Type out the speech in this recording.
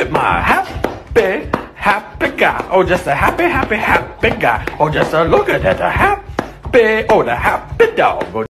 at my happy, happy guy. Oh, just a happy, happy, happy guy. Oh, just a look at that, a happy, oh, the happy dog.